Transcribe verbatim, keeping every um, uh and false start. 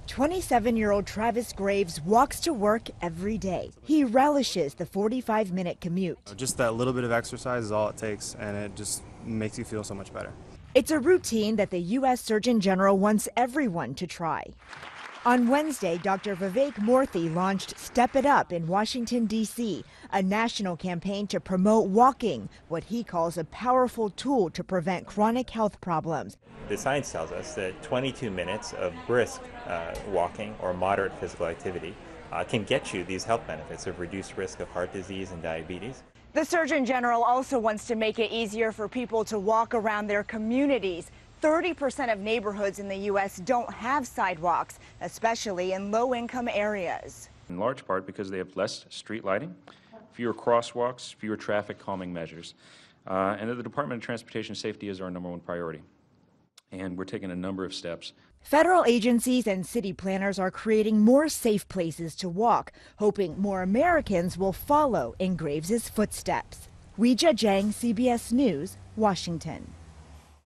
twenty-seven-year-old Travis Graves walks to work every day. He relishes the forty-five minute commute. Just that little bit of exercise is all it takes, and it just makes you feel so much better. It's a routine that the U S Surgeon General wants everyone to try. On Wednesday, Doctor Vivek Murthy launched Step It Up in Washington, D C, a national campaign to promote walking, what he calls a powerful tool to prevent chronic health problems. The science tells us that twenty-two minutes of brisk uh, walking or moderate physical activity uh, can get you these health benefits of reduced risk of heart disease and diabetes. The Surgeon General also wants to make it easier for people to walk around their communities. thirty percent of neighborhoods in the U S don't have sidewalks, especially in low-income areas. In large part because they have less street lighting, fewer crosswalks, fewer traffic calming measures, uh, and that the Department of Transportation Safety is our number one priority. And we're taking a number of steps. Federal agencies and city planners are creating more safe places to walk, hoping more Americans will follow in Graves' footsteps. Weijia Jiang, C B S News, Washington.